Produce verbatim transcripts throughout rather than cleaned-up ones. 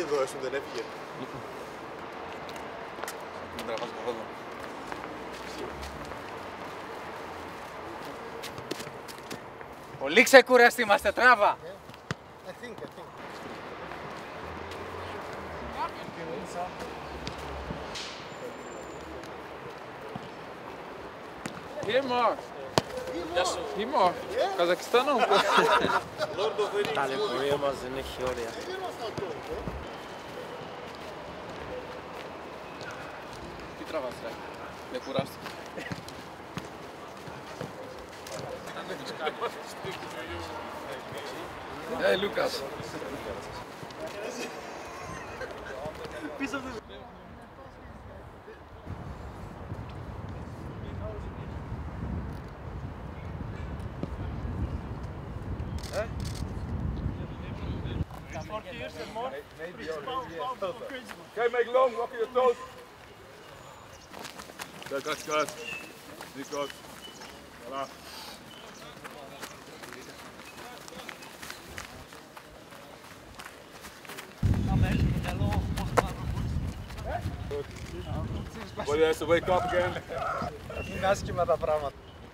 εδώ, έσου δεν έφυγε. Μην τραβάς καθόλου. Πολύ ξεκουραστοί είμαστε, τράβα! I think, I think. Imo! Imo! Καζακστάνο! Τα λεπτομέρεια μας δεν έχει όρια. Τι τραβάς, ρε? Δεν κουράστηκες. Ε, Λούκας. Πίσω από το... Okay, make long, walk your toes. Good, good, good. Really good. Voilà. Well, he has to wake up again. Είναι άσχημα τα πράγματα.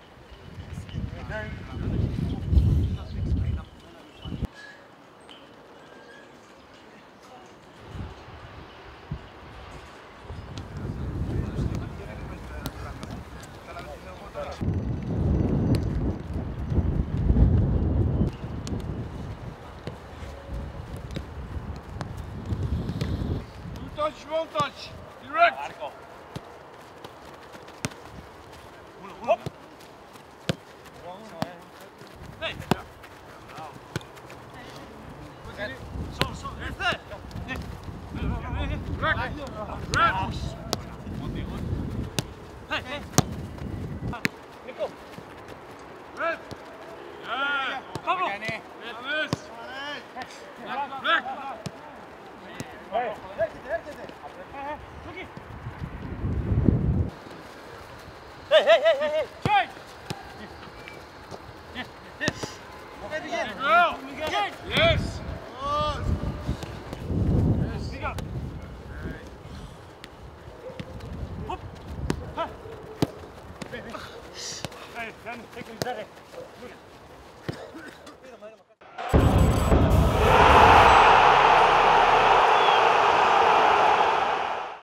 Touch, one touch. Direct. Hop. Hey. Så, så, ute. Direct. Direct. Hei, hei. Nico. Red. Yeah. Pablo. Red this. Direct. Hey, hey, hey, hey, hey. Check. Go. Yes. Hey, then take him there.